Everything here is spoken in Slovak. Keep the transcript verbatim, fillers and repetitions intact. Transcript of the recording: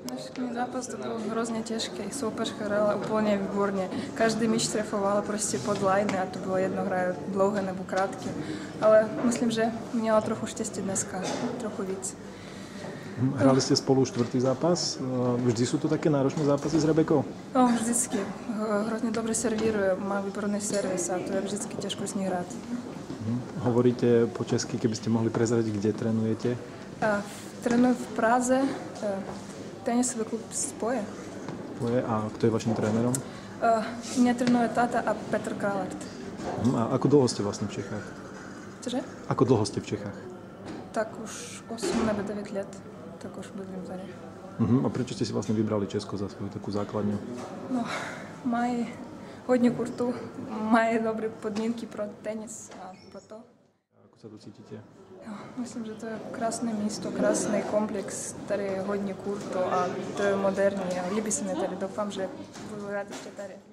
Dnešný zápas to bol hrozne ťažký. Súpeřka hrala úplne výborne. Každý míč trefovala proste pod line a to bolo jedno hraje dlouhé nebo krátke. Ale myslím, že měla trochu štěstí dneska, trochu víc. Hrali ste spolu štvrtý zápas. Vždy sú to také náročné zápasy s Rebekou? No, vždycky. Hrozne dobre servíruje, má výborný servis a to je vždycky ťažko s ní hrať. Hm. Hovoríte po česky, keby ste mohli prezradiť, kde trénujete? A, trénujem v Praze, tenisový klub Spoje. Spoje. A kto je vašim trénerom? Uh, mňa trénuje táta a Petr Králert. Hm. A ako dlho ste vlastne v Čechách? Čože? Ako dlho ste v Čechách? Tak už osem nebo devět let. Tak už bydlím tady. Uh-huh. A prečo ste si vlastne vybrali Česko za svoju takú základňu? No, mají hodně kurtu, mají dobré podmínky pro tenis a proto. Ako sa tu cítite? Jo, myslím, že to je krásné místo, krásný komplex, tady je hodně kurtu a to je moderní a líbí se mi tady. Doufám, že budu rád ještě tady.